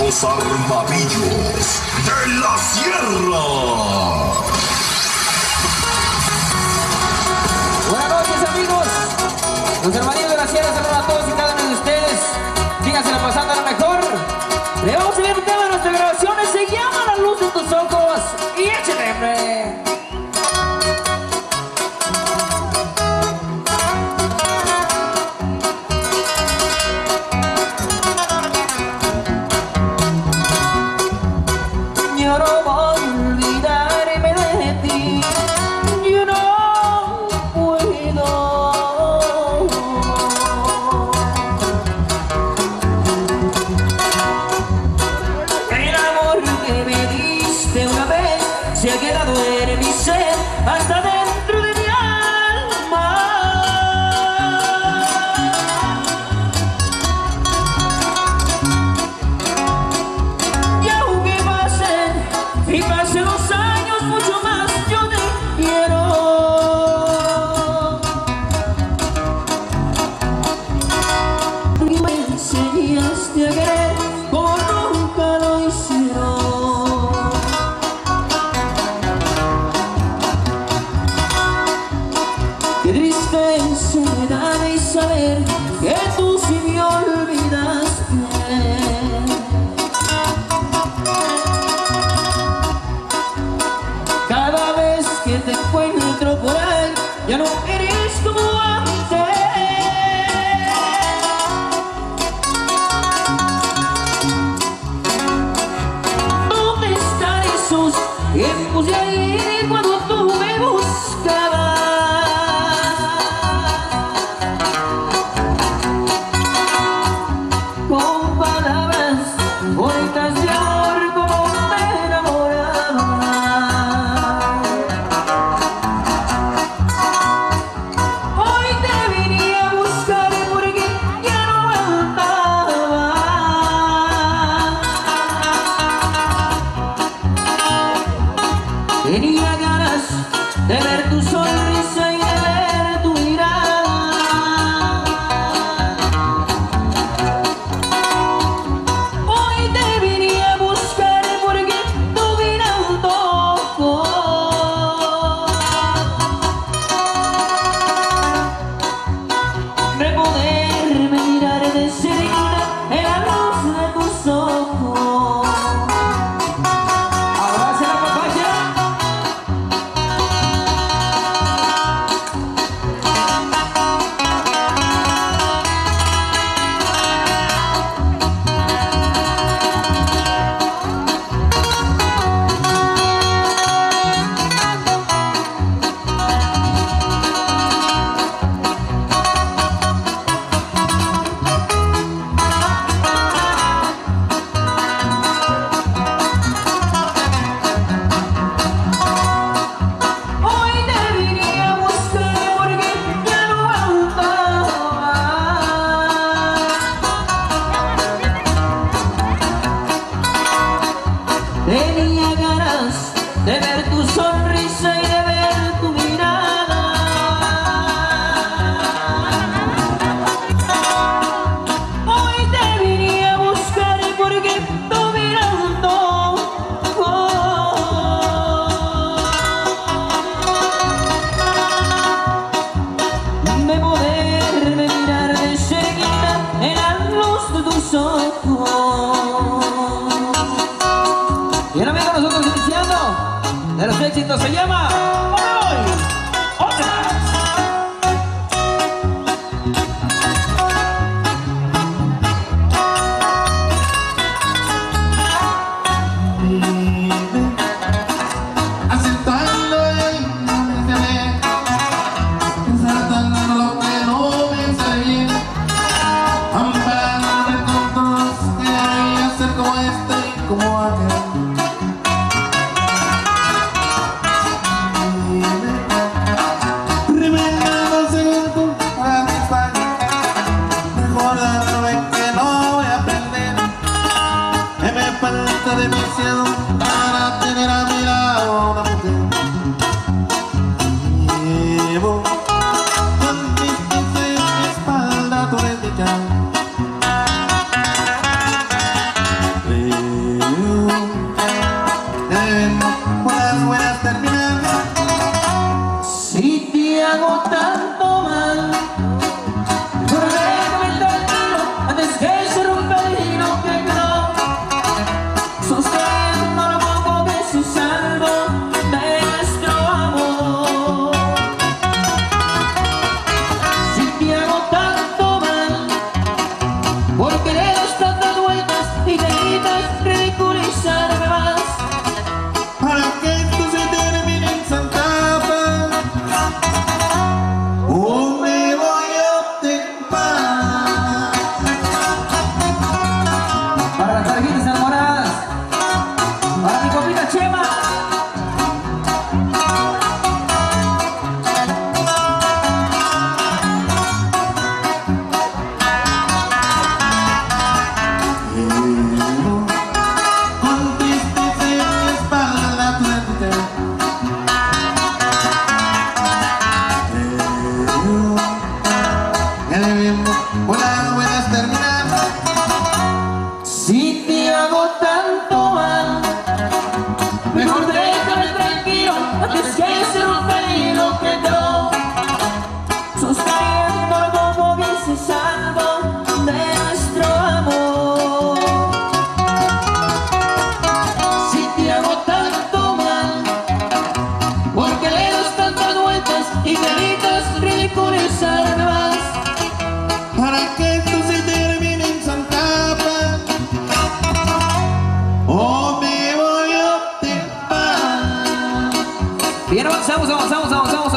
Los Armadillos de la Sierra. Buenas noches, amigos. Los Armadillos de la Sierra saludan a todos y cada uno de ustedes. Sígansela pasando a lo mejor. Le vamos a ver un tema de nuestras grabaciones. Se llama La Luz de Tus Ojos. Y échale, hombre. Yo no voy a olvidarme de ti, yo no puedo. El amor que me diste una vez se ha quedado en mi ser hasta dentro de mi alma. Y aunque y pasen los años, mucho más yo te quiero. Y me enseñaste a querer como nunca lo hicieron. Qué tristeza me da de saber que tú sí me olvidaste. Cada vez que te encuentro por ahí, ya no eres como antes. ¿Dónde están esos tiempos de ayer cuando tú me buscabas? Con palabras bonitas de amor como me enamoraba. Tenía ganas de ver tu sonrisa y de ver tu mirada. Hoy te vine a buscar porque tú me antojo de poderme mirar de cerca en la luz de tus ojos. Tenía ganas de ver tu sonrisa y de ver tu mirada. Hoy te vine a buscar porque tú me antojo de poderme mirar de cerquita en la luz de tus ojos. Y ahora venga nosotros iniciando de los éxitos, se llama Hoy, Otras. Aceptando el mensaje, tratando lo que no me sale bien, amparándome con todos que debería ser como este y como aquel. Demasiado para tener a mi lado una mujer. Llevo con mis pies en mi espalda tu desdichado.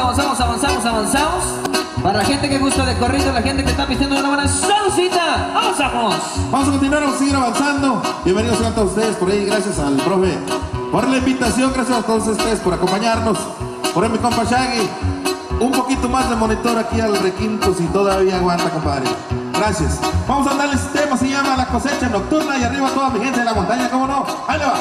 avanzamos. Para la gente que gusta de corrido, la gente que está pidiendo una buena salsita, avanzamos. Vamos a continuar, vamos a seguir avanzando. Bienvenidos a todos ustedes por ahí, gracias al profe por la invitación, gracias a todos ustedes por acompañarnos. Por ahí mi compa Shaggy, un poquito más de monitor aquí al requinto si todavía aguanta, compadre. Gracias. Vamos a darle este tema, se llama La Cosecha Nocturna, y arriba toda mi gente de la montaña, ¿cómo no? Ahí le va.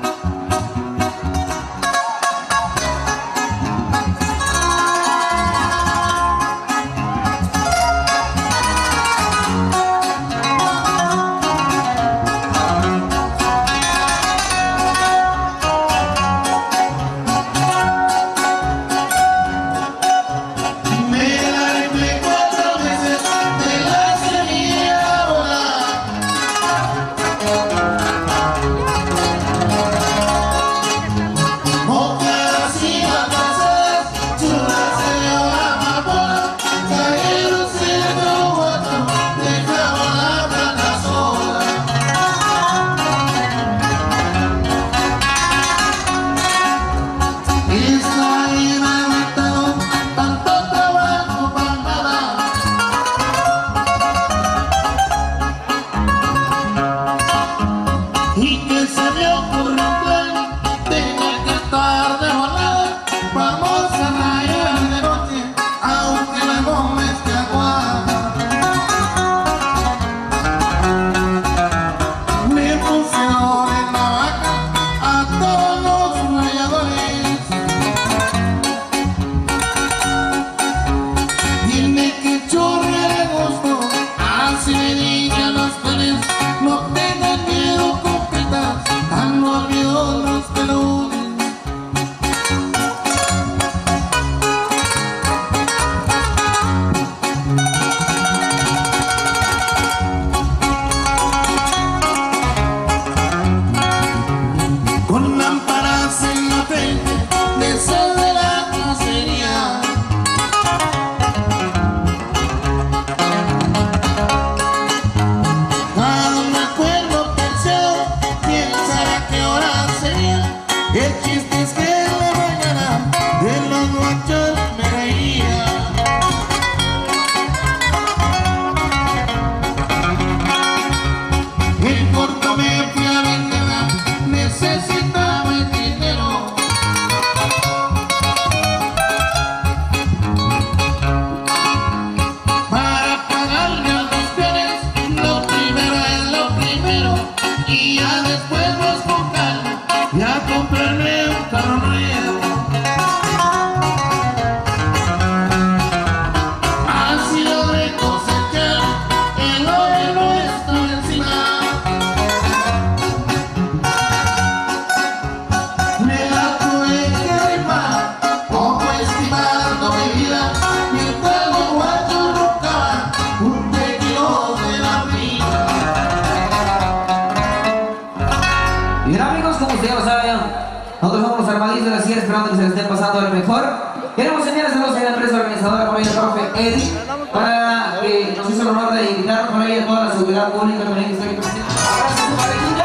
Nosotros somos los Armadillos de la Sierra, esperando que se les esté pasando lo mejor. Queremos enviar saludos a la empresa organizadora, por ahí el profe Eddie, para que nos hizo el honor de invitarnos por ahí a toda la seguridad pública también que está aquí presente. Abrazos a su parejita.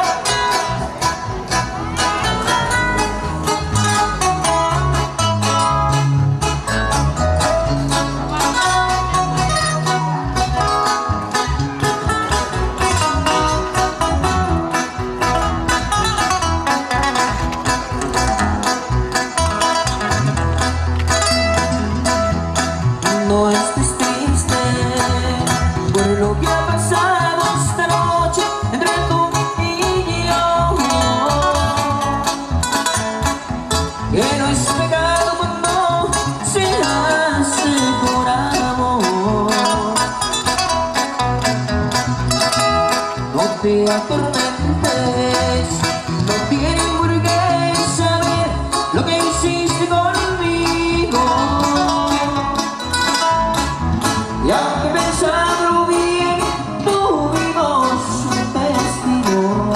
No estés triste por lo que ha pasado esta noche entre tú y yo, que no es pecado cuando se hace por amor. No te atormentes, no tienen por qué saber lo que hiciste conmigo. Y aunque pensándolo bien, tuvimos un destino.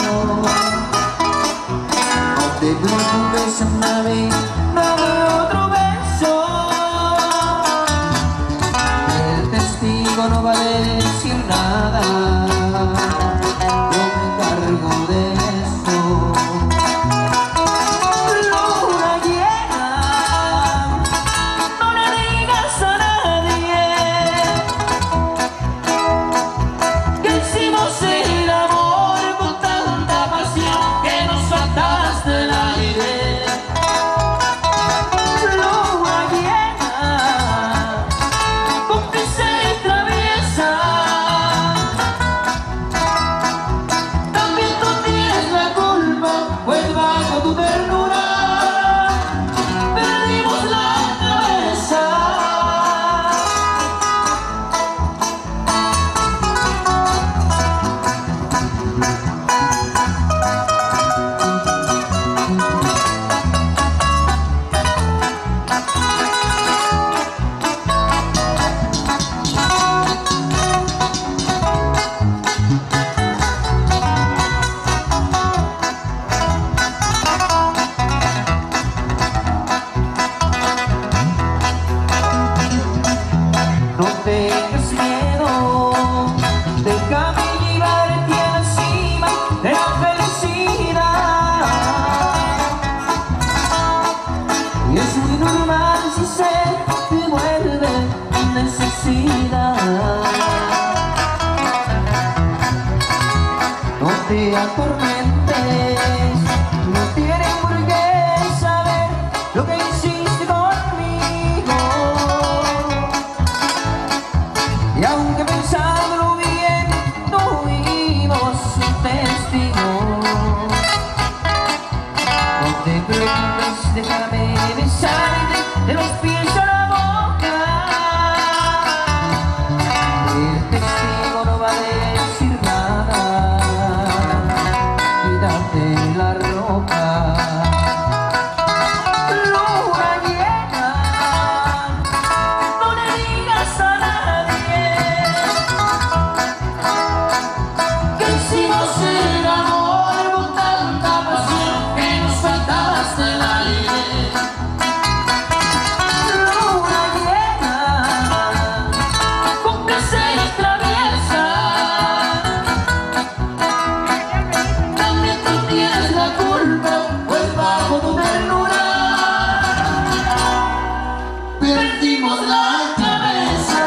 No te preocupes, dame otro beso. El testigo no va a decir nada. Yo me encargo de eso. Luna llena, no le te atormentes, no tienen por qué saber lo que hiciste conmigo. Y aunque pensándolo bien, tuvimos un testigo. No te preocupes, déjame besarte de los pies a la boca. El testigo no va a decir nada, quítate la ropa. Luna llena, no le digas a nadie que hicimos el amor con tanta pasión que nos faltaste el aire. Luna llena, cómplice y traviesa, también tú tienes la culpa, pues bajo tu ternura perdimos la cabeza.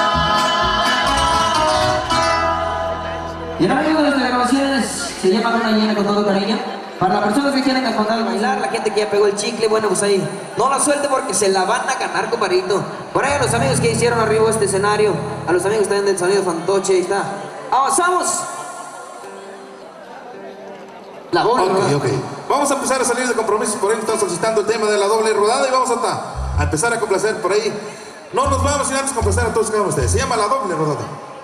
Y ahora amigos de las grabaciones se llama Luna Llena con todo cariño. Para las personas que quieren cantar, bailar, la gente que ya pegó el chicle, bueno pues ahí, no la suelte porque se la van a ganar, compadrito. Por ahí a los amigos que hicieron arriba este escenario, a los amigos también del sonido fantoche, ahí está. Avanzamos. La doble rodada. Ok. Vamos a empezar a salir de compromisos, por ahí están solicitando el tema de la doble rodada y vamos a empezar a complacer por ahí. No nos vamos sin antes complacer a todos y cada uno de ustedes. Se llama la doble rodada.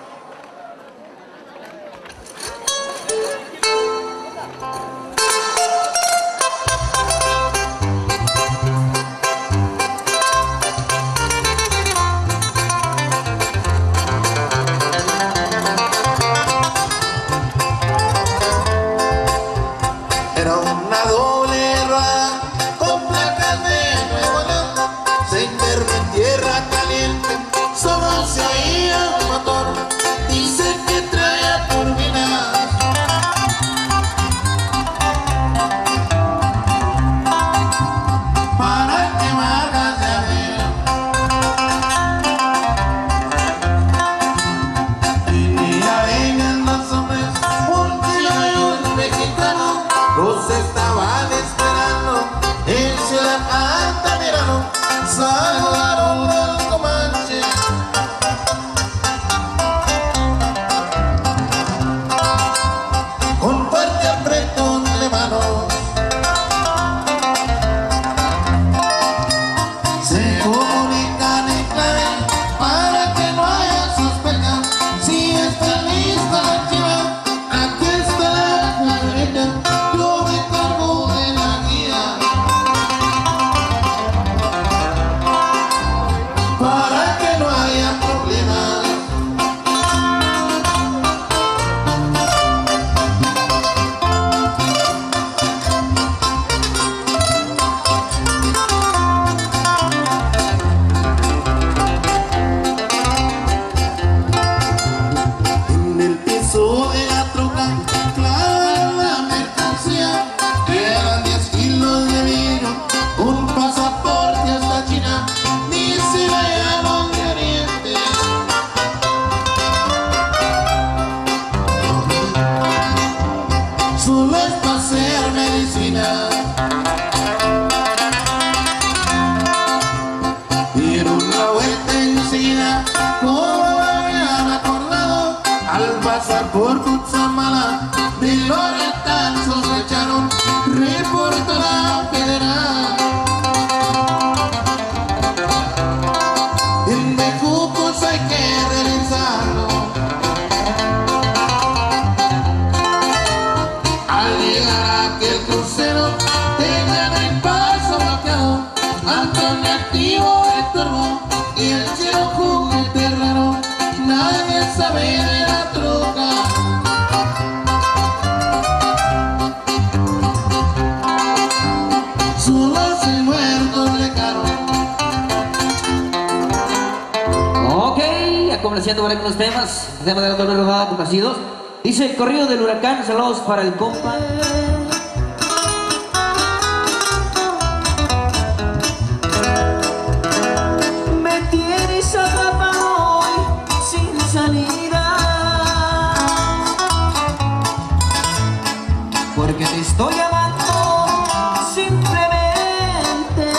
Era una doble rueda con placas de Nuevo León. Se internó en tierra caliente, solo se oía un motor. Dice que traía turbinas para quemar gas de arena. Venía, venían dos hombres, un chileno y un mexicano. Los estaban esperando en Ciudad Altamirano. Saludaron al Comanche con fuerte apretón de manos. Se comunican en clave para que no haya sospecha. Si está lista la chiva, aquí está la carreta. Yo me encargo de la guía para que no haya problemas. En el piso de la troca clavan la mercancía. Eran 10 kilos de vino, un pasaporte hasta China. Dice vayaron de Oriente. Solo es para hacer medicina. Dieron la vuelta enseguida, como habían acordado. Al pasar por Cutzamala, de Loretan sospecharon, reportó la federal. En Bejucos hay que revisarlo. Al llegar a aquel crucero, tenían el paso bloqueado. Antonio activo de turbo y el chino juguete raro. Nadie sabe de la troca. Solo el muerto le caro. Ok, ya complaciendo por ahí con los temas de la doble rodada complacidos. Dice corrido del huracán, saludos para el compa. Me tienes atrapado hoy sin salida. estoy amando simplemente.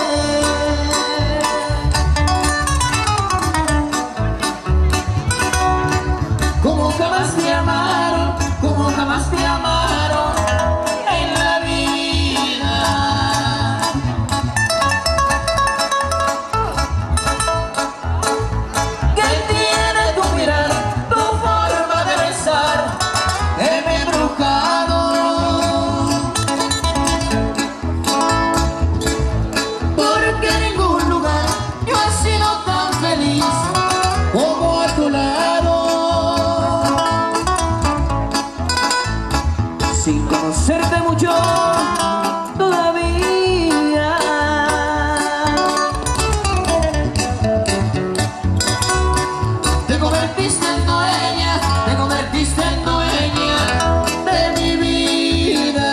Como jamás te amaron, como jamás te amaron en la vida. ¿Qué tiene tu mirar, tu forma de besar, que me ha embrujado? Porque en ningún lugar yo he sido tan feliz como a tu lado. Sin conocerte mucho todavía, te convertiste en dueña, te convertiste en dueña de mi vida.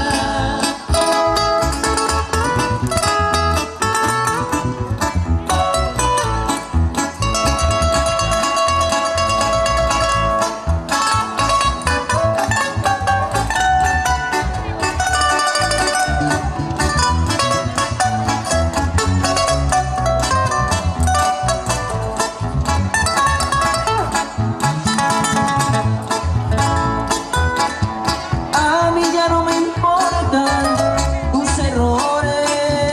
A mí ya no me importan tus errores,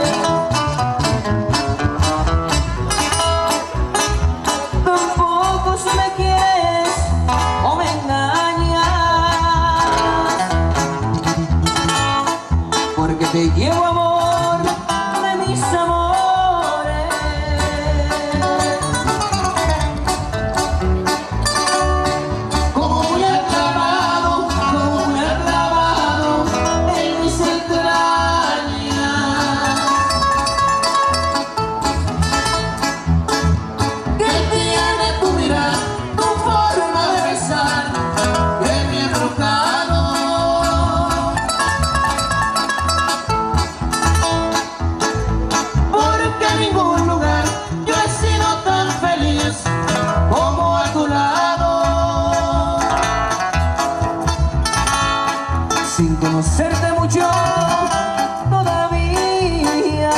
tampoco si me quieres o me engañas, porque te llevo amor de mis amores. Como muy aclamado en mis entrañas. ¿Qué tiene tu mirar, tu forma de besar, que me ha embrujado? Porque en ningún lugar yo he sido tan feliz como a tu lado. Sin conocerte mucho todavía,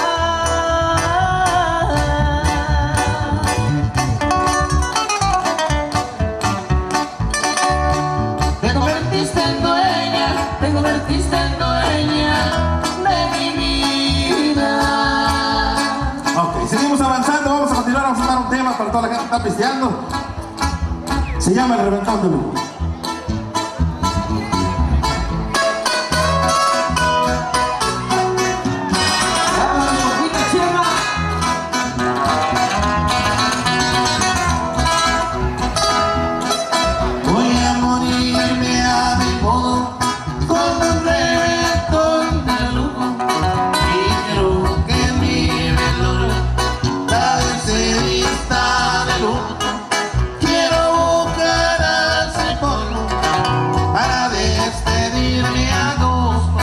te convertiste en dueña, te convertiste en dueña de mi vida. Ok, seguimos avanzando, vamos a continuar, vamos a dar un tema para toda la gente que está pisteando. Se llama El Reventón de Lujo. Vámonos, poquito, Chema. Voy a morirme a mi modo con un reventón de lujo, y quiero que mi velorio la se vista de lujo. Quiero buscar al sepulcro para despedirme a gusto.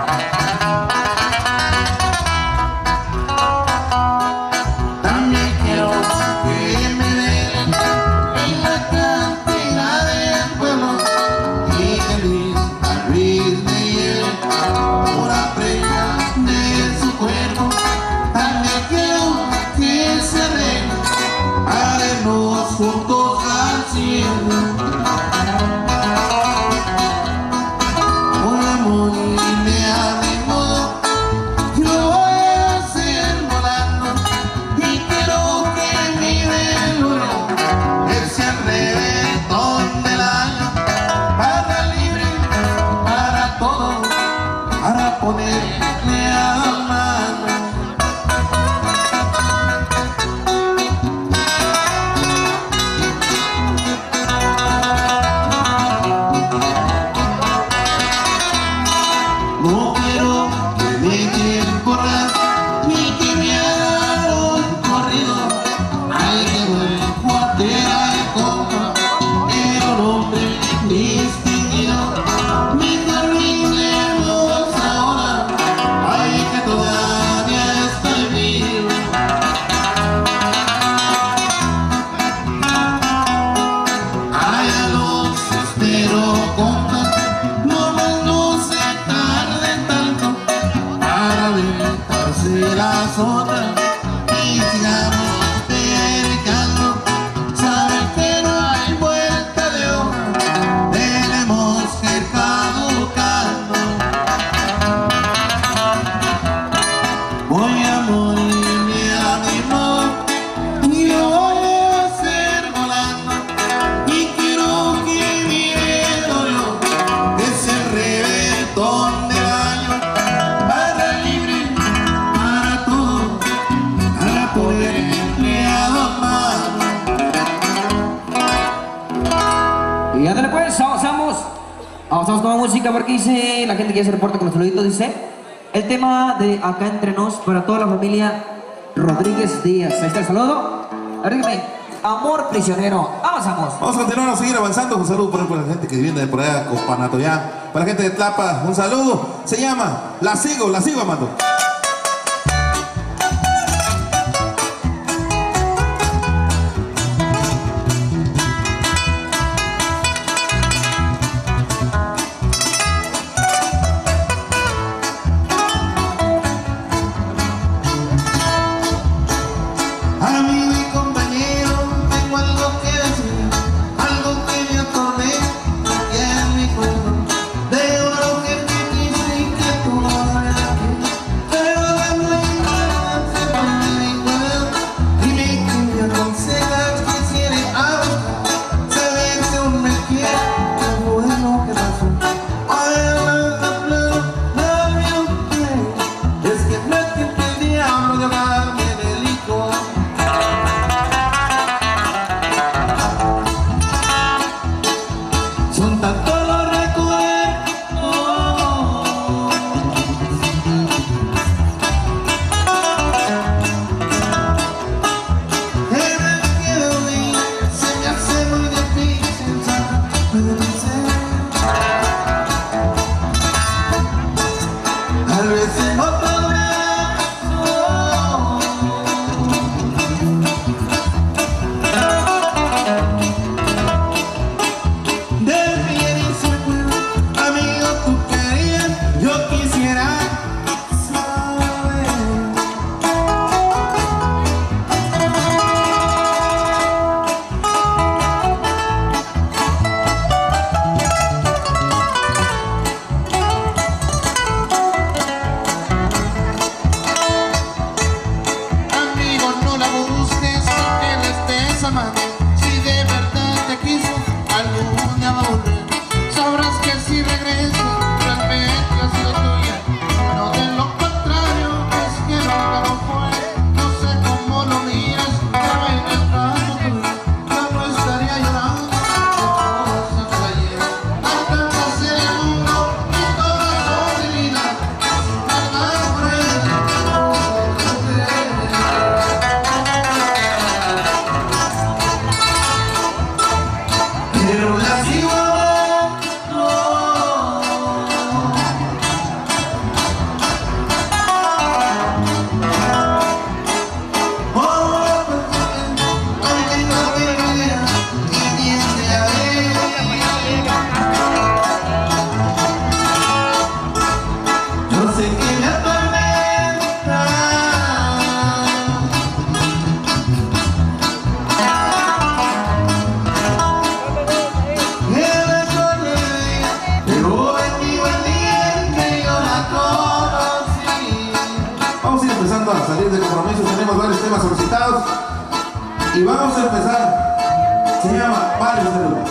También quiero que me den en la cantina del pueblo y que Luis me lleve una prenda de su cuerpo. También quiero que se arregle para irnos juntos al cielo. Voy a morirme a mi modo, yo lo voy a hacer volando, y quiero que mi velorio sea el reventón del año, para libre, para todo, para ponerle a mano. nosotras y sigamos predicando. Saben que no hay vuelta de hoja, tenemos que ir caducando. Voy a morirme a mi modo y lo voy a hacer volando. Y quiero que mi yo es el reventón del año, barra libre para todo, para poder empleado a mano. Y ándale pues, avanzamos con la música porque dice, la gente que ya se reporta con los saluditos, dice el tema de Acá Entre Nos para toda la familia Rodríguez Díaz. Ahí está el saludo. Dígame, Amor Prisionero. Avanzamos. Vamos a continuar a seguir avanzando. Un saludo por la gente que viene de por allá, Copanatoyá. Para la gente de Tlapa, un saludo. Se llama La Sigo, Amando. Amigo y compañero, tengo algo que decir, algo que me acordé aquí en mi corazón, de una mujer que quise y que tú no eres aquí. Pero la mujer se pone mi cuerpo y me aconseja que quiere algo. Se ve que aún me quiere, qué bueno que pasó. Es que no es que el diablo llamarme de licor. Son tantos los recuerdos que me quedo de mí, se me hace muy difícil saber de ser. Tal vez en otro brazo del bien y se fue. Amigo, tú querías, yo quisiera saber. Amigo, no la busques, no que la estés amando. Si de verdad te quiso, algún día va a volver. Sabrás que si regresa, realmente ha sido tuya. No de lo contrario, es que nunca lo fue. No sé cómo lo miras, pero en el caso tuyo, yo no estaría llorando de cosas de ayer. Hay tantas en el mundo y todas son divinas. Nada cruel, pero la sigo amando. Aunque no me vea y piense a ver, yo sé que me atormenta. Pero en mi buen día en que yo la conocí. Vamos a ir empezando a salir de compromisos. Tenemos varios temas solicitados. Y vamos a empezar. Se llama Varios Saludos.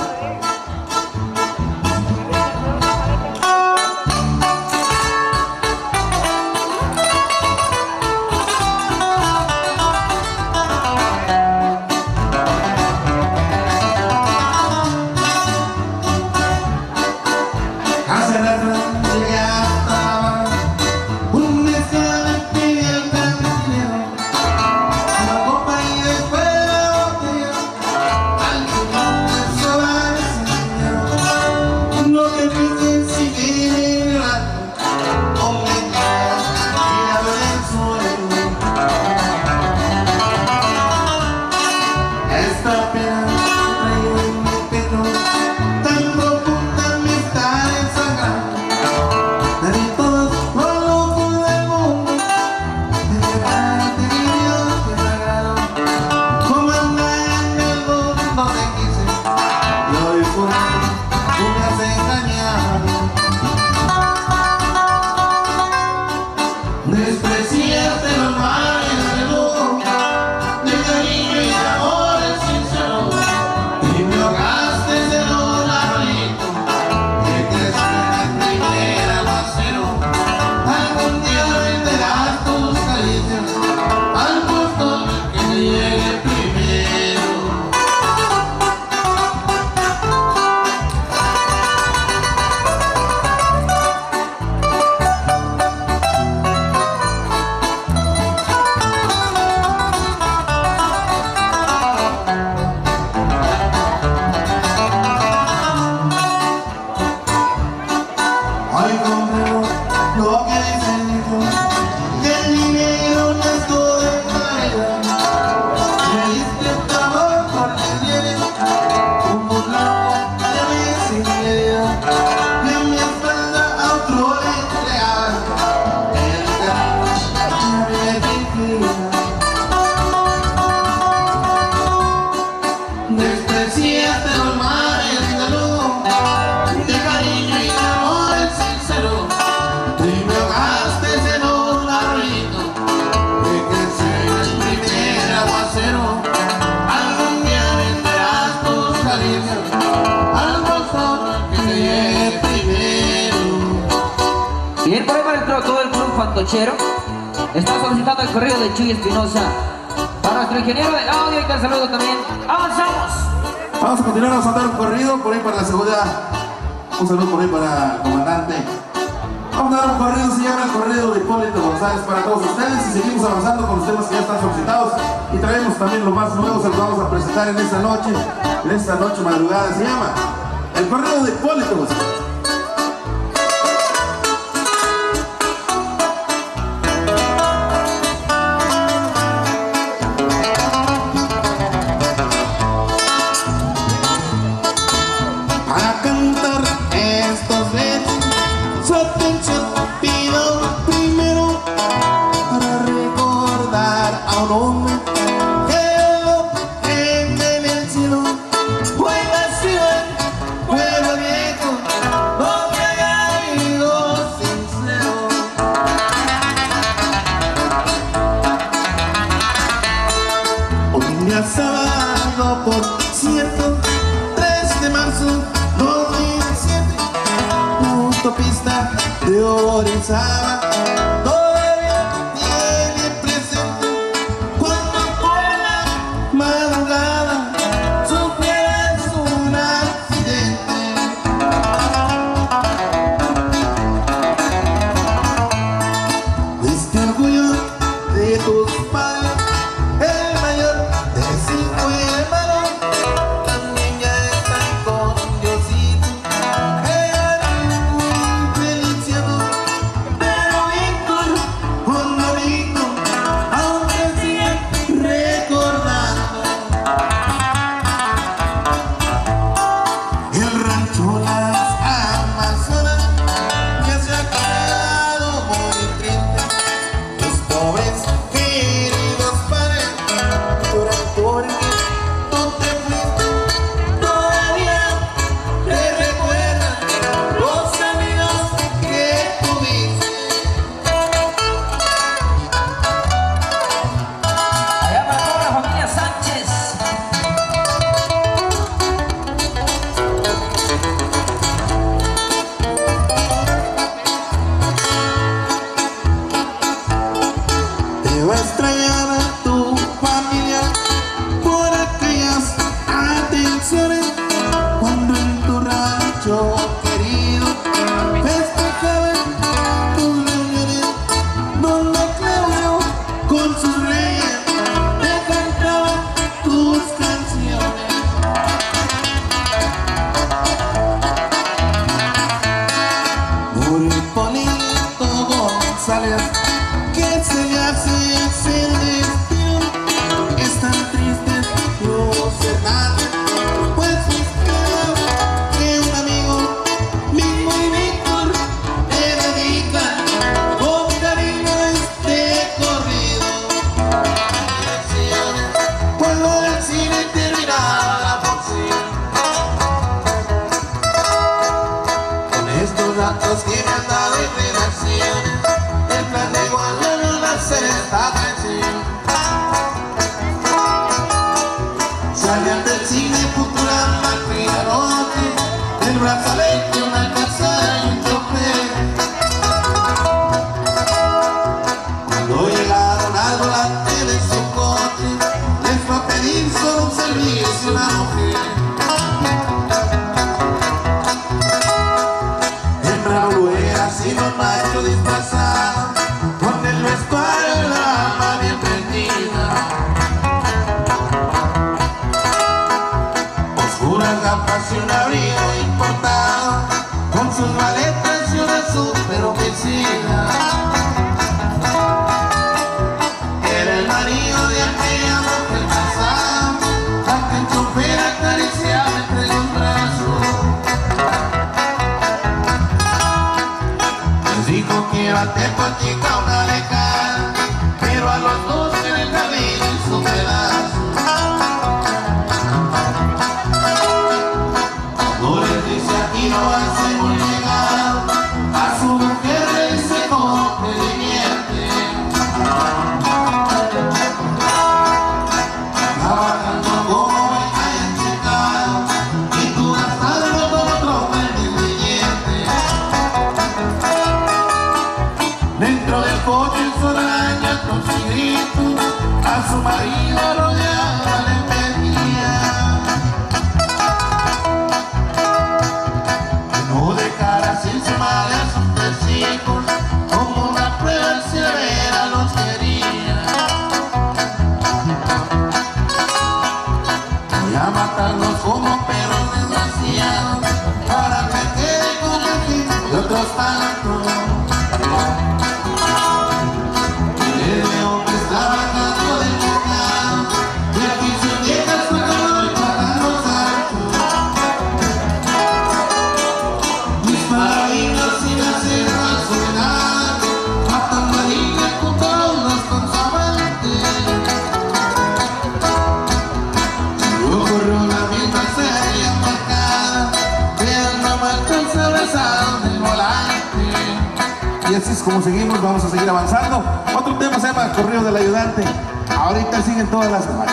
Hace rato ya estaba un mes que me pide el cantinero, una copa y después de la botella, al final me sobra cochero. Está solicitando el corrido de Chuy Espinosa. Para nuestro ingeniero de audio y que saludo también. ¡Avanzamos! Vamos a continuar a mandar un corrido por ahí para la seguridad. Un saludo por ahí para el comandante. Vamos a dar un corrido, se llama el corrido de Hipólito González para todos ustedes. Y seguimos avanzando con los temas que ya están solicitados. Y traemos también los más nuevos, se los vamos a presentar en esta noche madrugada. Se llama el corrido de Hipólito González. Sábado, por cierto, 3 de marzo 2007, la autopista de Orizaba todavía tiene presente cuando por la madrugada sufres un accidente. Este orgullo de tus padres, el mayor de 5 hermanos, también ya están con Diosito. Eran muy feliciados, pero Víctor, Condorito, aún te siguen recordando. El rancho Las Amazonas ya se ha quedado muy triste. Los pobres queridos padres lloran porque tú te fuiste. Todavía te recuerdan los amigos que tuviste. Allá para toda la familia Sánchez. Te va a extrañar a tu familia por aquellas atenciones cuando en tu rancho querido festejaban tus reuniones, donde Claudio con sus reyes te cantaban tus canciones. Por Hipólito González, que se le hace ese destino, están tristes los hermanos, pues creo que un amigo, Mingo y Víctor, te dedican con cariño este corrido. Cuando el cine terminaba la función, con estos datos que me han dado en redacción, el plan de igualar la esta canción. Salían del cine Futura, Macriarote, el brazalete, una casa y un chofer. Cuando llegaron al volante de su coche, les fue a pedir solo un servicio una mujer. Temprano lo era sin un macho disfrazado, con el vestuario de la dama bien prendida. Oscuras gafas y un abrigo importado, con sus maletas y una super homicida. Era el marido de aquella mujer casada, a que el chofer acariciaba entre los brazos. Les dijo que iba a Tepochica una lejana, pero a los dos en el camino hizo pedazo. No les dice aquí no hacemos llegado, a su mujer le dice como que le miente. Trabajando como hayan checado, y tú gastando con otro mal del billete. Dentro así es como seguimos, vamos a seguir avanzando. Otro tema se llama Corrido del Ayudante. Ahorita siguen todas las semanas.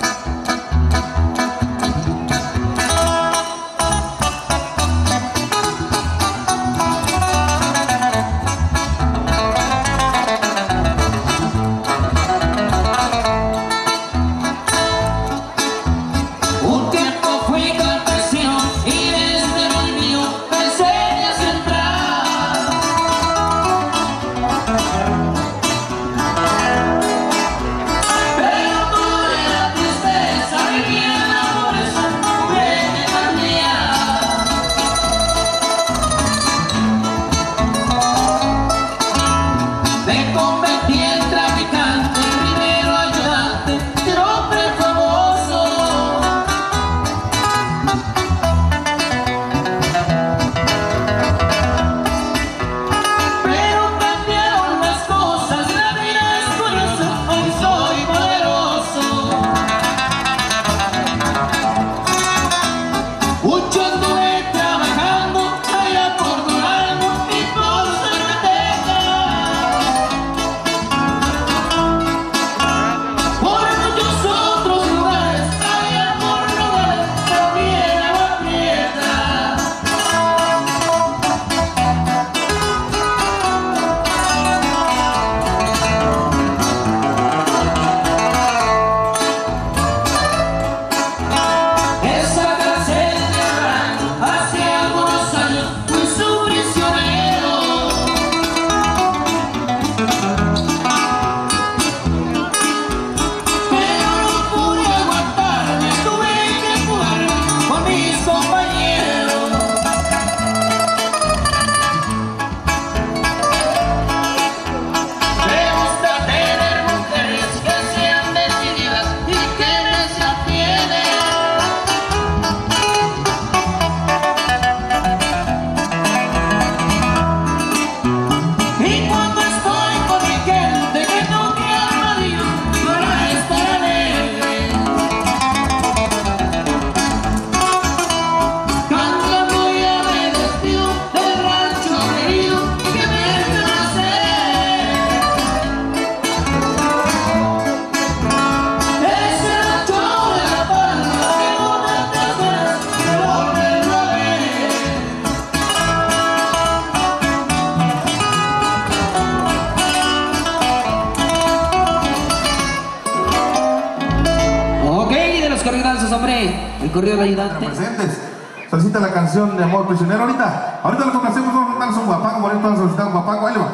El Corrido del Ayudante. Presentes. Solicita la canción de Amor Prisionero. Ahorita lo complacemos, vamos a darles un guapango, morir, vamos a solicitar un guapango, ahí le va.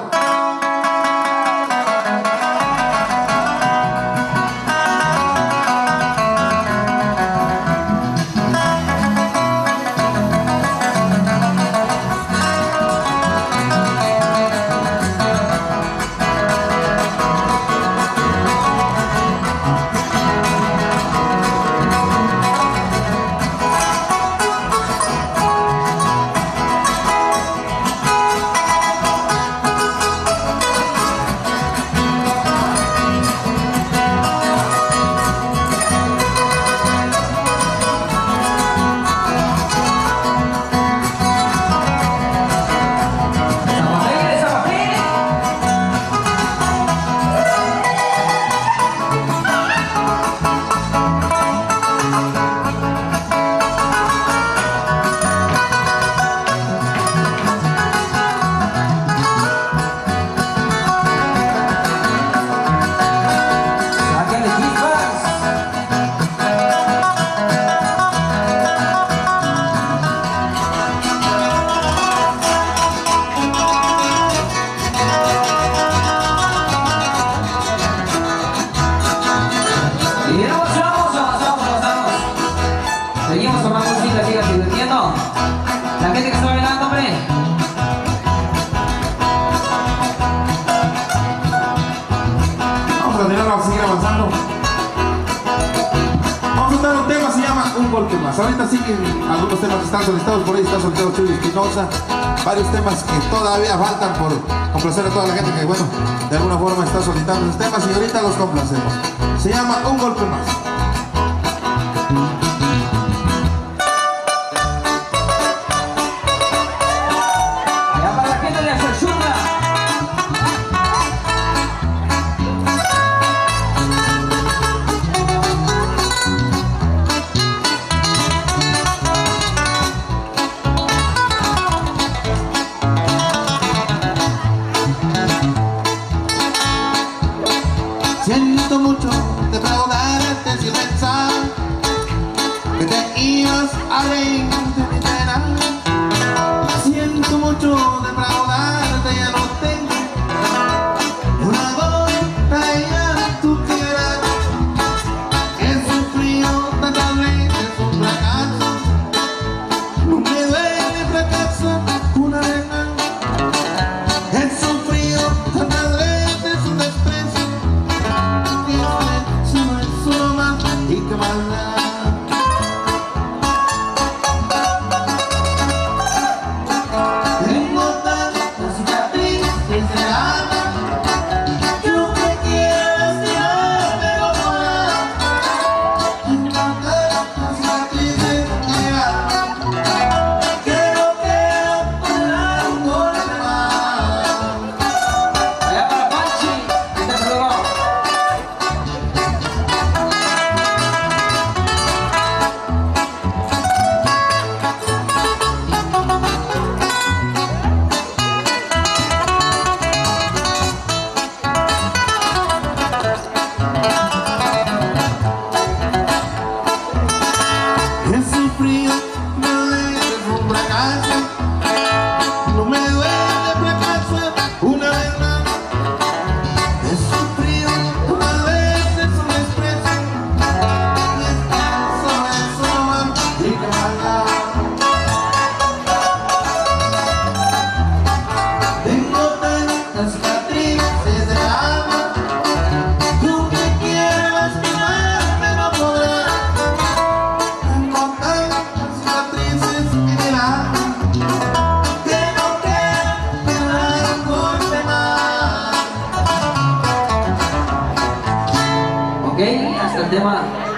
Ahorita siguen algunos temas que están solicitados por ahí, está solicitado Chuy Espinosa, varios temas que todavía faltan por complacer a toda la gente que, bueno, de alguna forma está solicitando esos temas y ahorita los complacemos. Se llama Un Golpe Más. Ya para la gente de Axayuca, Siento mucho defraudarte, ya no tengo una gota ya tú quieras. He sufrido tantas veces un fracaso, no me duele fracaso una vez más. He sufrido tantas veces un desprecio, que eso no es solo más y que más da. Hasta el tema.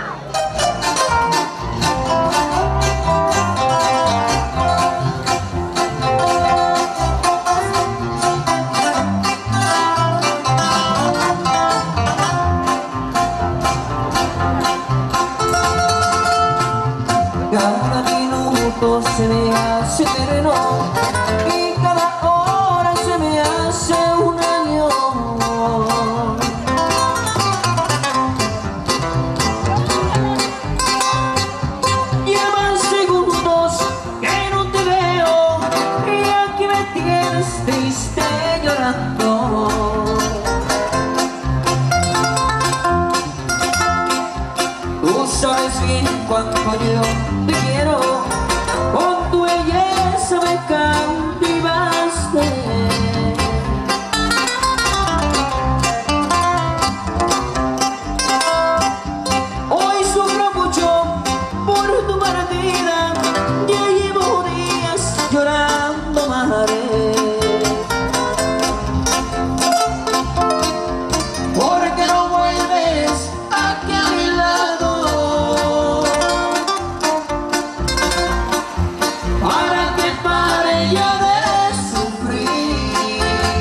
Cada minuto se me hace eterno y cada hora se me hace un año. Llevan segundos que no te veo y aquí me tienes triste llorando. Tú sabes bien cuánto yo te quiero, con tu belleza me cautivaste. Hoy sufro mucho por tu partida, ya llevo días llorando madre. Porque no vuelves aquí a mi lado, para que pare ya de sufrir.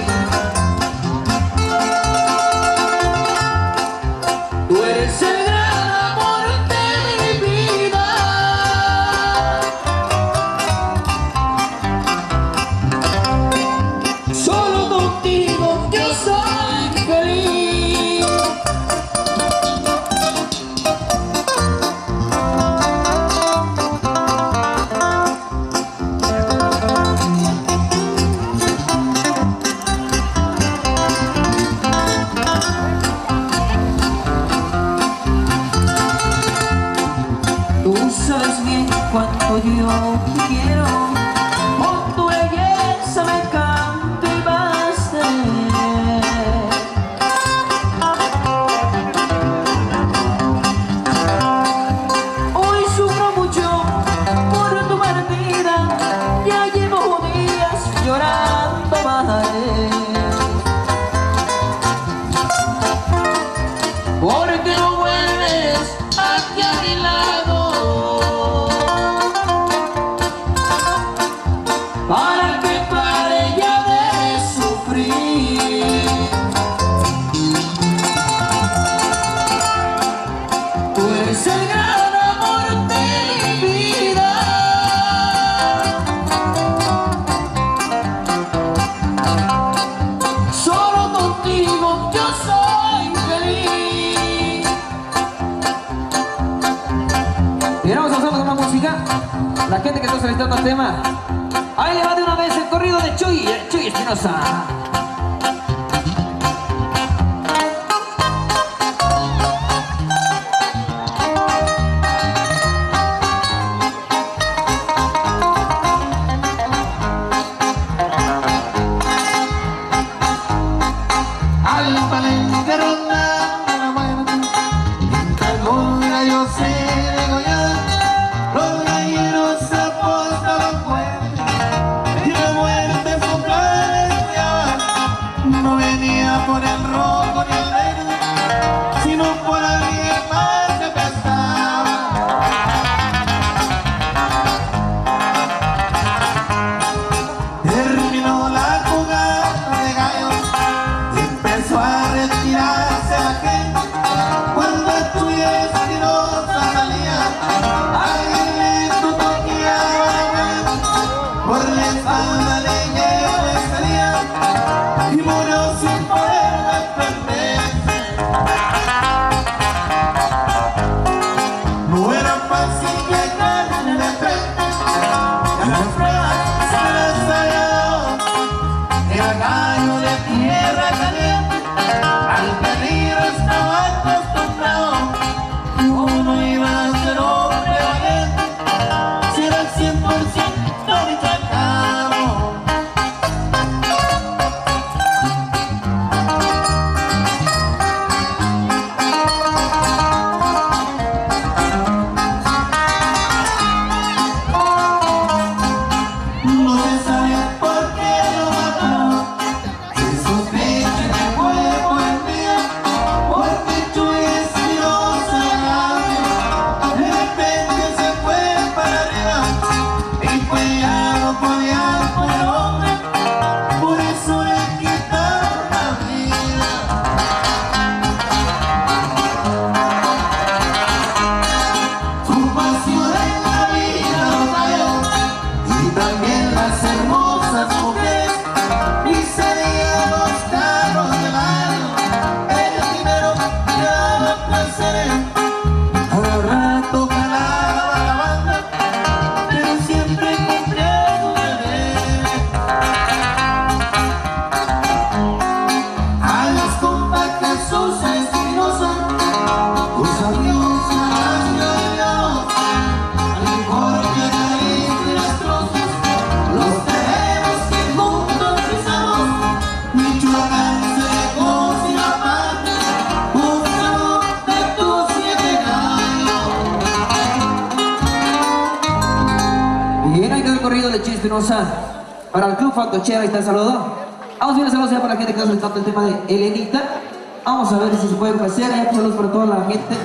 Tú eres el gran amor de mi vida. Solo contigo yo soy feliz. Tú sabes bien cuánto yo te quiero, con tu belleza me cautivaste. Hoy sufro mucho por tu partida, ya llevo días llorando madre. Porque no vuelves aquí a mi lado, estamos solicitando el tema. Ahí le va de una vez el corrido de Chuy Espinosa. Para el Club Fantochera, ahí está el saludo. Vamos a ver, saludos ya para la gente que está solicitando el tema de Elenita. Vamos a ver si se puede ofrecer. Saludos para toda la gente.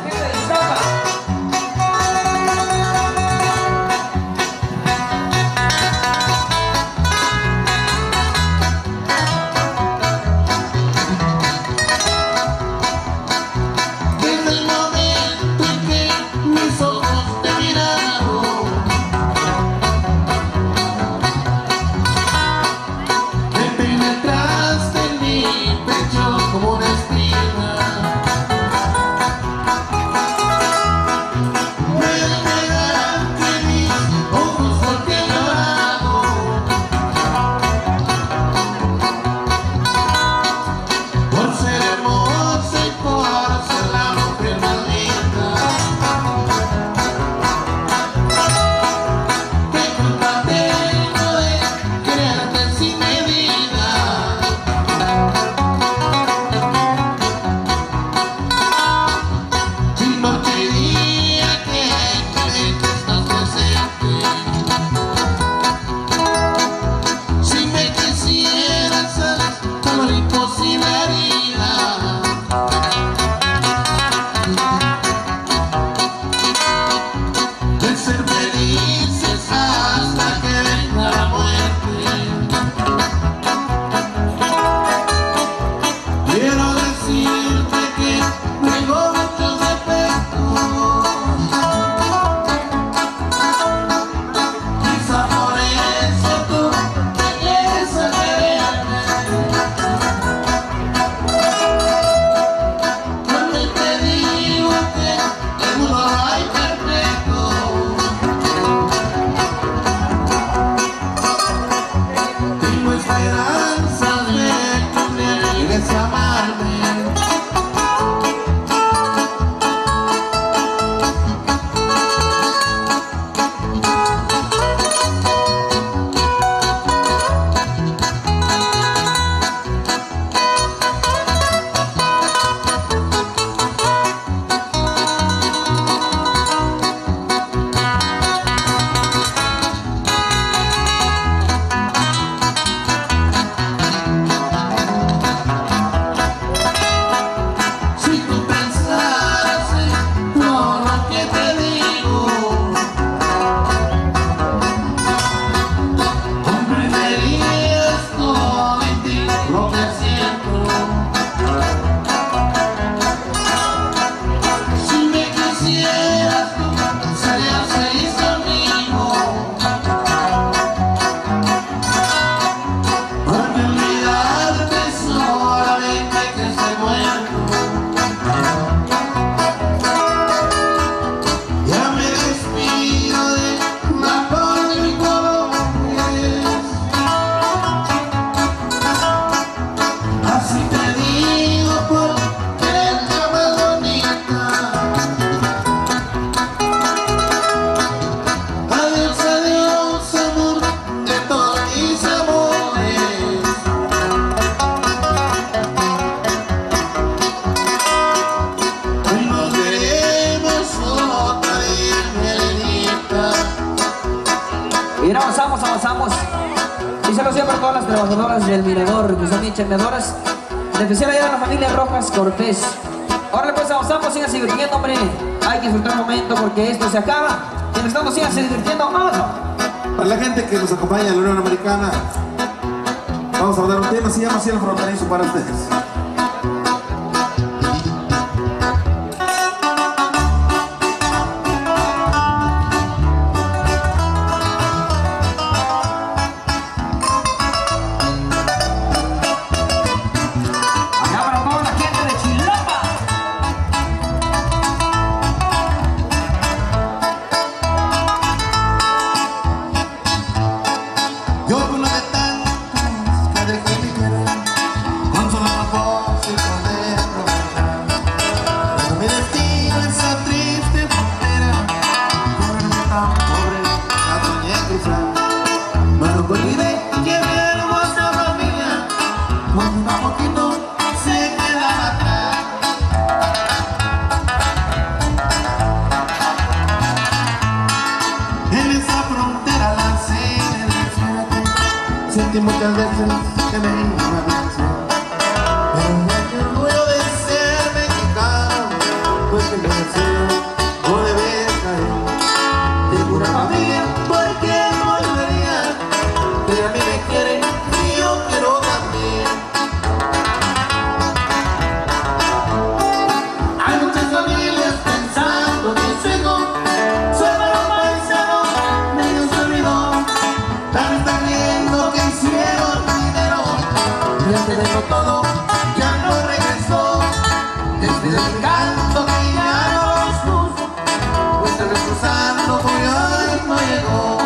Como una espina. Y ahora avanzamos. Y se lo siempre a todas las trabajadoras del Mirador, que son bien chambeadoras. En especial allá de la familia Rojas Cortés. Ahora pues avanzamos, sigan divirtiendo, hombre. Hay que disfrutar un momento porque esto se acaba. Mientras tanto sigan divirtiendo, vamos. Para la gente que nos acompaña en la Unión Americana, vamos a dar un tema, se llama Cielo Fronterizo para ustedes. Muchas veces que me imagino, pero el orgullo de ser mexicano, pues que me deseo no debe caer. Tengo una familia, ¿por qué no volvería? Que a mí me quieren y yo quiero también. Hay muchas familias pensando que su hijo soy para un paisano, medio se olvidó. Tal vez están viendo que hicieron dinero y antes de eso todo ya no regresó. Desde el canto que ya no los puso, pues tal vez cruzando por hoy no llegó.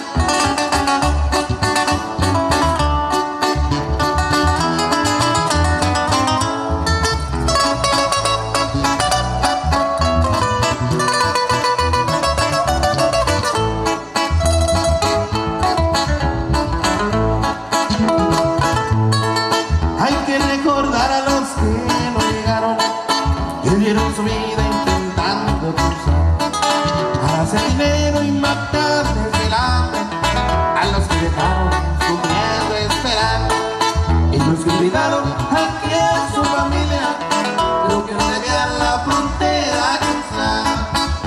Hay que recordar a los que no llegaron, que vivieron su vida intentando cruzar para hacer dinero y matarles el hambre, a los que dejaron sufriendo esperando y los que olvidaron aquí a su familia, pero que no debían la frontera cruzar.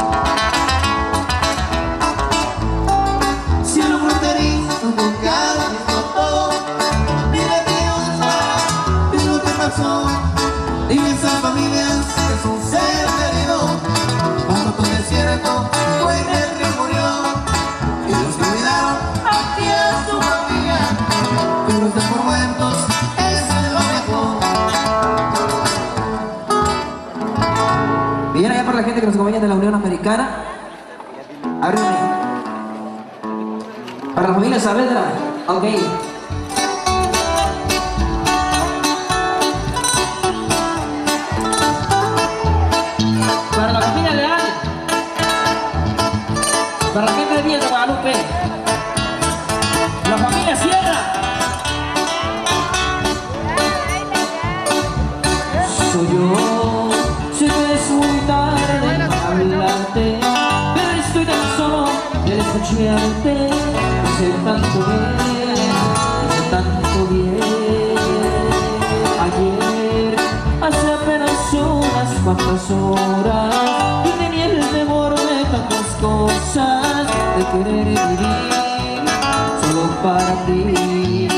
Cielo fronterizo con calma todo, mira que lo que pasó, dime esas familias que son ser querido, cuando tu desierto fue en el río murió, y los que olvidaron aquí a su familia, que los den por muertos, eso es lo mejor. Bien, allá para la gente que nos acompaña de la Unión Americana. Ábreme. Para la familia Saavedra, ok. Para la familia Leal, para la gente de Villa de Guadalupe, la familia Sierra. Soy yo, sé que es muy tarde hablarte, pero estoy tan solo de escucharte. Sé tanto bien, ayer hace apenas unas cuantas horas y tenía el temor de tantas cosas, de querer vivir solo para ti.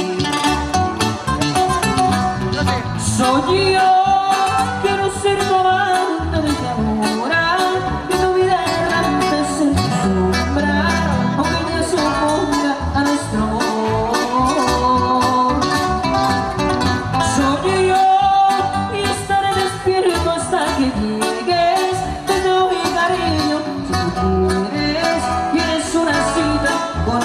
Soy yo, quiero ser tu amante desde ahora, que tu vida errante sea tu sombra, aunque me suponga a nuestro amor. Soy yo y estaré despierto hasta que llegues, te doy cariño si tú quieres una cita con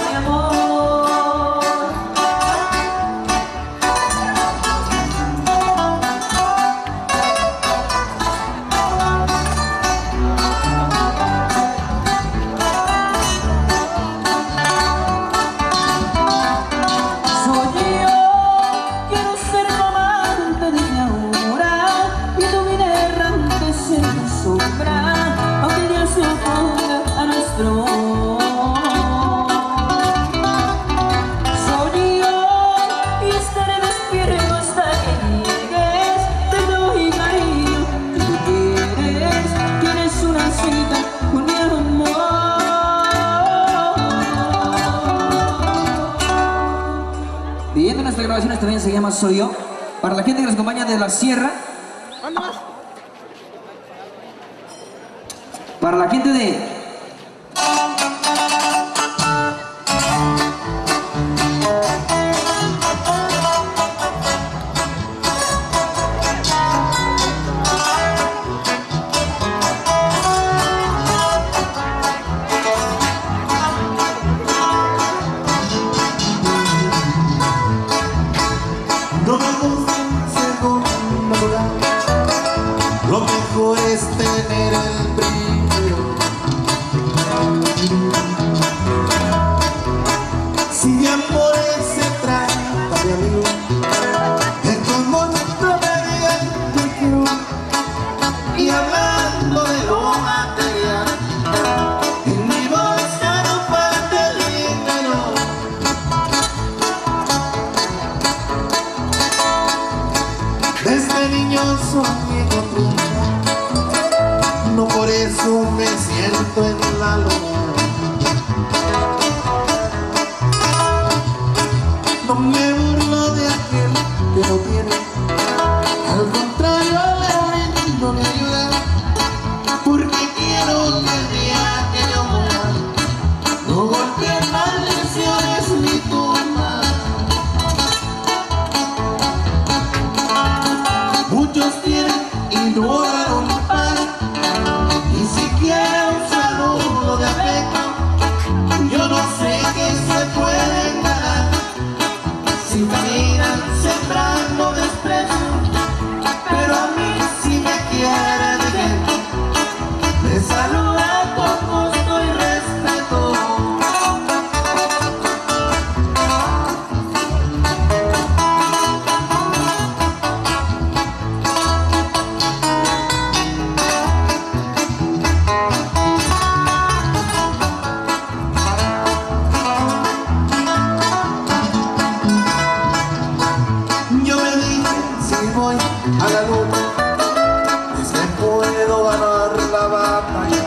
de grabaciones también se llama Soy Yo. Para la gente que nos acompaña de la sierra. Para la gente de... No me gusta en segundo lugar, lo mejor es tener el primero. Si de amores se trata, mi amigo, es como nuestra vida te quiero. Y hablando de lo material, en mi bolsa no falta el dinero. Desde niño soñé con triunfar, no por eso me siento en la luna. No me burlo de aquel que no tiene, al contrario le brindo mi ayuda, porque quiero que el día que yo muera no golpeen maldiciones mi tumba. Muchos tienen y no dan un pan, ni siquiera un saludo de afecto. Yo no sé qué se pueden ganar si caminan sembrando desprecio, pero a mí si me quieren gente me saluda con gusto y respeto. Yo me dije, si voy a la luna, es que puedo ganar la batalla.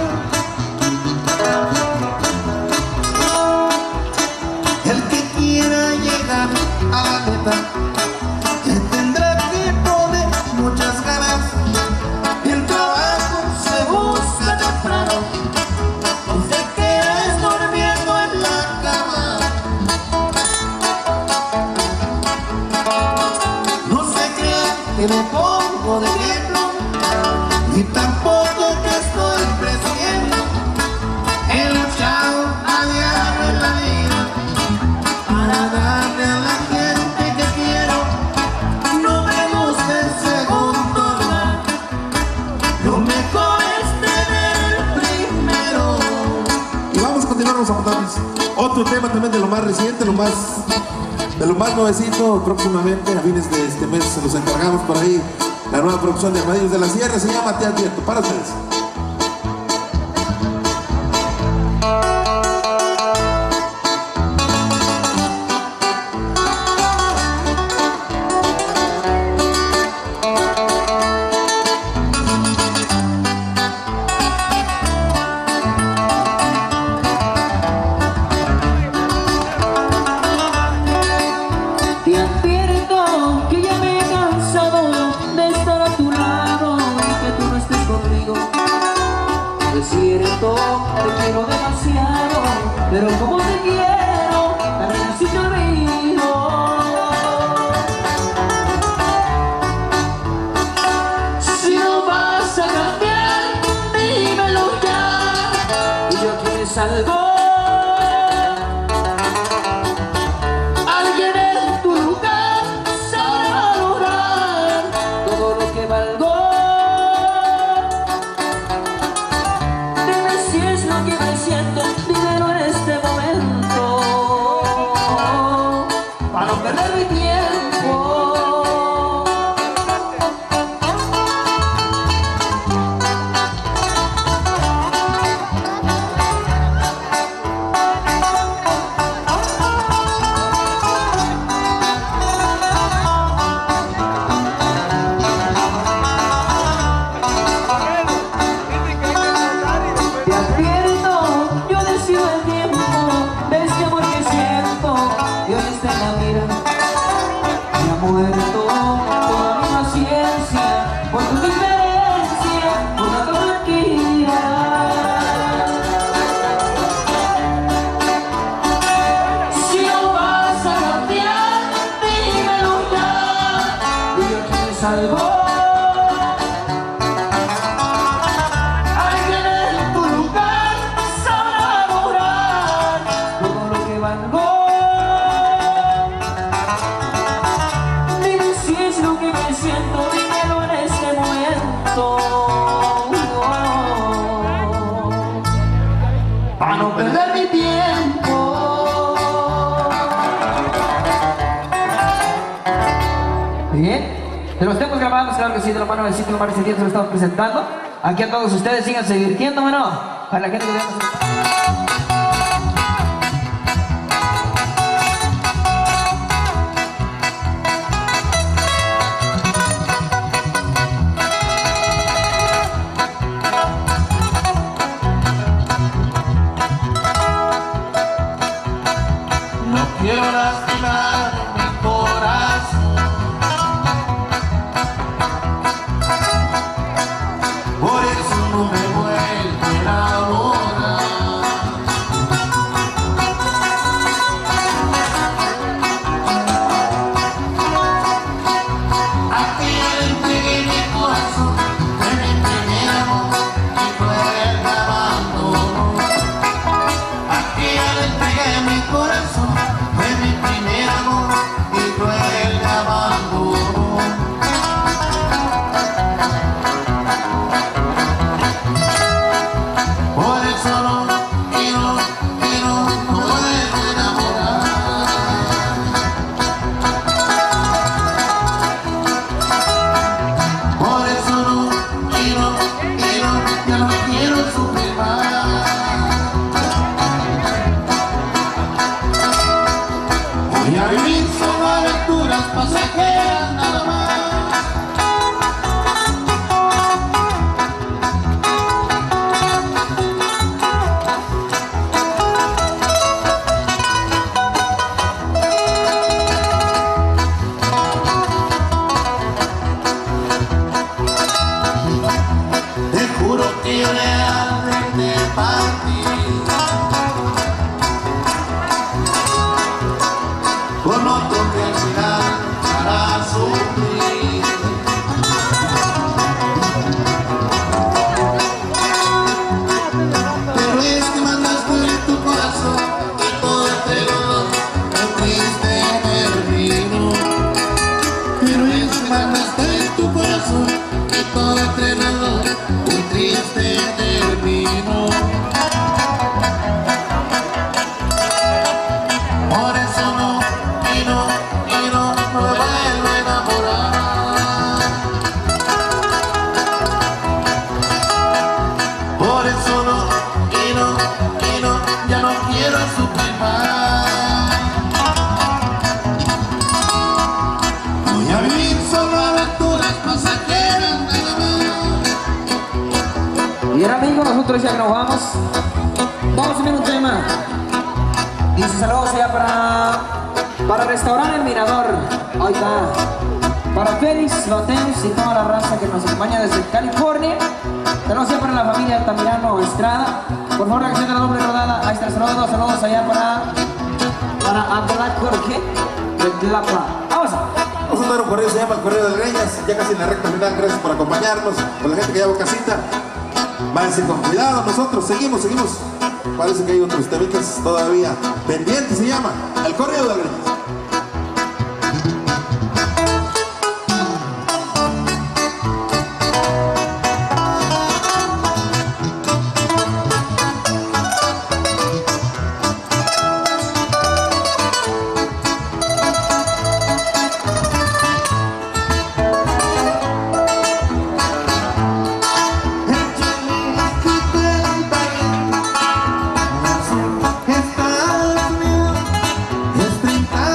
El que quiera llegar a la meta, le tendrá que poner muchas ganas. El trabajo se busca temprano, no te quedes durmiendo en la cama. No se crean que me pongo de ejemplo, ni tampoco que estoy presumiendo. He luchado a diario en la vida para darle a la gente que quiero. No me gusta el segundo lugar, lo mejor es tener el primero. Y vamos a continuar los apuntados. Otro tema también de lo más reciente, de lo más nuevecito. Próximamente, a fines de este mes, se los encargamos por ahí. La nueva producción de Armadillos de la Sierra se llama Te Advierto. Para ustedes. Te advierto que ya me he cansado de estar a tu lado y que tú no estés conmigo. Es cierto, te quiero demasiado, pero como te quiero, también así te olvido. Si no vas a cambiar, dímelo ya. Y yo aquí me salgo. Alguien en tu lugar sabrá valorar todo lo que valgo. Dime si es lo que me siento, dímelo en este momento. muerto toda mi paciencia por tu diferencia, por la mentira. Si no vas a cambiar, dímelo ya, y yo aquí me salvo. Para no perder mi tiempo. Bien, de los temas grabados, claro que sí, de la mano del ciclo Mar y Sentido se lo estamos presentando. Aquí a todos ustedes, síganse divirtiendo, bueno, para la gente que veamos. Quiero lastimar mi corazón, por eso no me vuelvo a enamorar. A ti le entregué mi corazón, fue mi primer amor y fue el abandono. A ti le entregué mi corazón, fue mi primer amor y fue el abandono. Por eso no vuelvo a enamorar. Por eso ya no quiero sufrir más. Voy a vivir solo aventuras pasajeras nada más. Te juro que yo realmente partí con otro que al final hará sufrir. Pero es que mandaste en tu corazón y todo entre los dos un triste termino. Pero es que mandaste en tu corazón y todo entre los dos un triste termino. Por eso no me vuelvo a enamorar. Por eso ya no quiero sufrir más. Voy a vivir solo aventuras pasajeras nada más. Y ahora amigos, nosotros ya que nos vamos, vamos a hacer un tema. Dice saludos ya para restaurar el Mirador. Ahí está. Para Félix, Loteus y toda la raza que nos acompaña desde California. Saludos ya para la familia Altamirano Estrada. Por favor, la canción de la doble rodada. Ahí está, saludos allá para Abdalá Jorge de Tlapa. Vamos. Vamos a dar un correo, se llama el Correo de Greñas, ya casi en la recta final. Gracias por acompañarnos, con la gente que lleva casita. Váyanse con cuidado, nosotros seguimos. Parece que hay otros temitas todavía pendientes, se llama el Correo de Greñas. Estás bien, es 30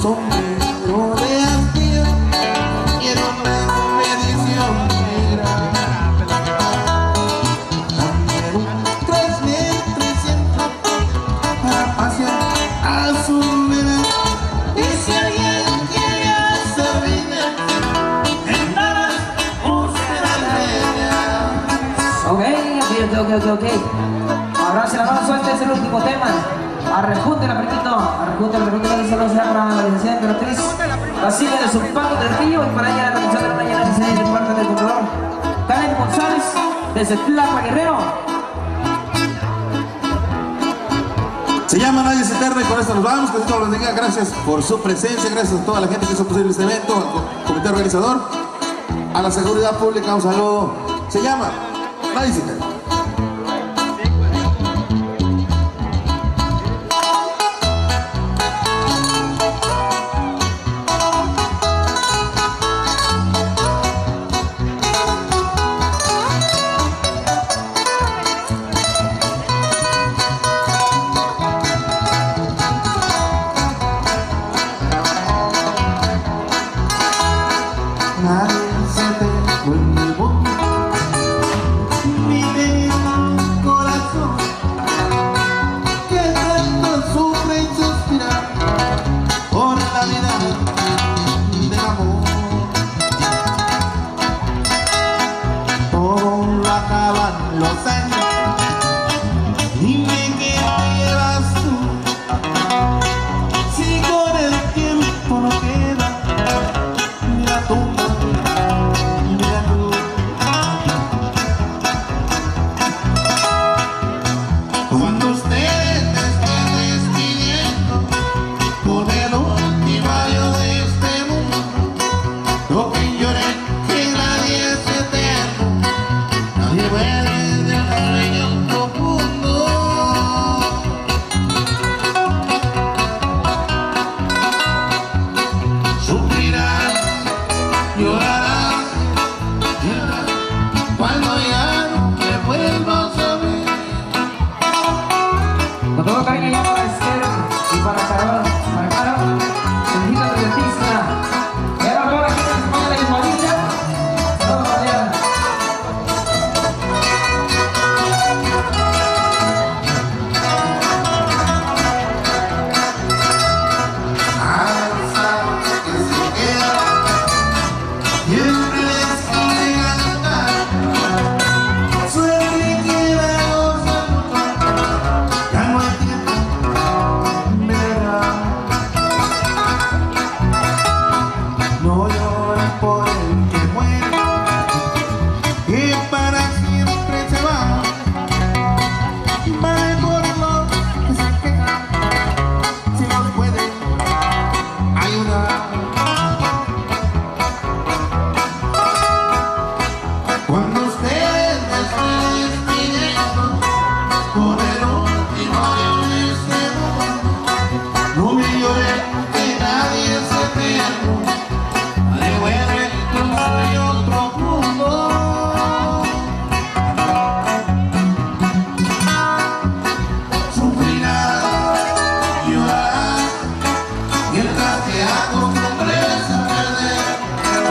sombrero de astilla y en una expedición negra. También un 3300 para pasear a su vida. Y si alguien quiere hacer vida, en nada use la leña. Ok. Ahora se la mano suelta, es el último tema. Arrejúntela, primito. Arrejúntela, que solo sea para la licenciada emperatriz Basilia de Zumpaco del Río. Y para ella la realizadora una llena de parte del controlador Karen González desde Tlapa, Guerrero. Se llama Nadie es Eterno y con esto nos vamos. Que Dios los bendiga. Gracias por su presencia, gracias a toda la gente que hizo posible este evento, al comité organizador, a la seguridad pública, un saludo. Se llama Nadie es Eterno. Nadie se te en el mundo, vive en un corazón que tanto sufre y suspira por la vida del amor. Todo lo acaban los años, dime qué llevas tú, si con el tiempo no queda ni la tumba. Cuando ustedes me estén despidiendo con el último adiós de este mundo, no que lloren que nadie es eterno, nadie vuelve del sueño profundo. Sufrirás, llorarás, cuando ya no te vuelvas a ver. Con todo cariño ya para Esther y para Carol, felicita de artista. Y ahora toda la gente que se ponga la igualita, todos los días. Que se queda, siempre les quiere cantar, suerte que vamos a luchar, ya no hay tiempo, verá. No lloren por el que muere, que para siempre se va, vale por los que se quejan, si nos pueden ayudar. Cuando ustedes me estén despidiendo con el último adiós de este mundo, no me lloren que nadie es eterno, nadie vuelve de un sueño profundo. Sufrirás, llorarás, mientras te acostumbres a perder.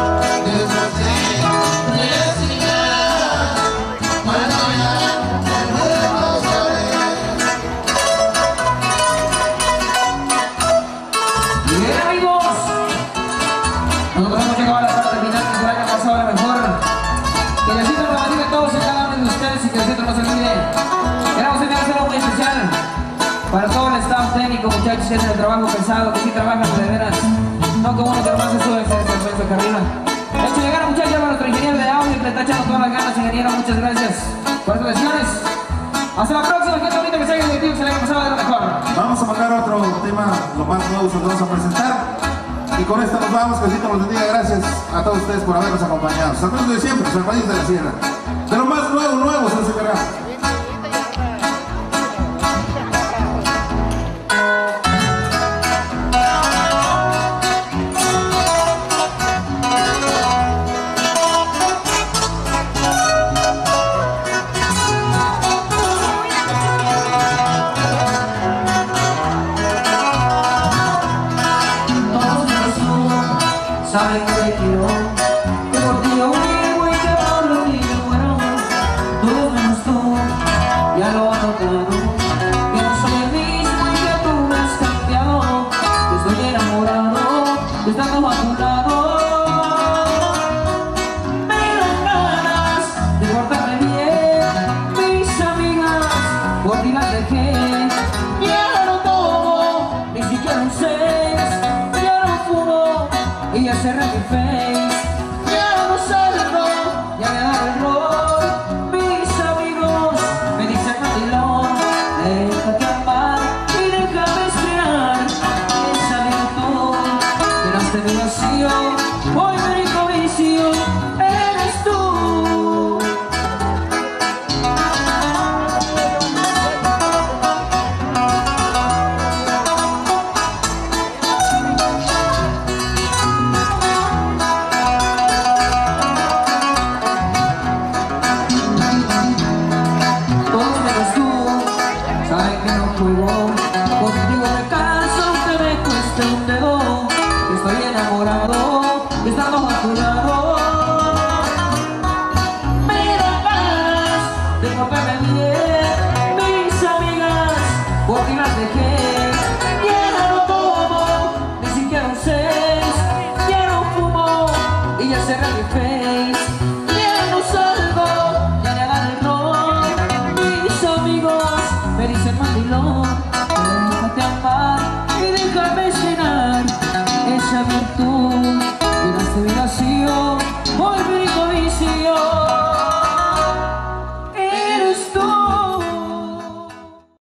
Bien, amigos, nosotros hemos llegado a la parte final que se haya pasado a la mejor. Que Diosito nos bendiga a todos y cada uno de ustedes y que Diosito no se olvide. Queremos enviar un saludo muy especial para todo el staff técnico, muchachos que hacen el trabajo pesado, que sí trabajan de veras, no como uno que nomás se sube acá arriba. De hecho, llegar a muchachos a nuestro ingeniero de audio que le está echando todas las ganas, ingeniero, muchas gracias por estas lesiones. Hasta la próxima, gente bonita, que se haya divertido, que se le haya pasado de lo mejor. Vamos a mandar otro tema, lo más nuevo que vamos a presentar. Y con esto nos vamos, que Diosito los bendiga. Gracias a todos ustedes por habernos acompañado. Hasta el próximo de siempre, San Juan de la Sierra. De lo más nuevo, se nos encarga. saben que te quiero, que por ti yo vivo y que por ti yo muero. Todos menos tú, ya lo han notado, que no soy el mismo y que tú me has cambiado. Que estoy enamorado, estando a tu lado.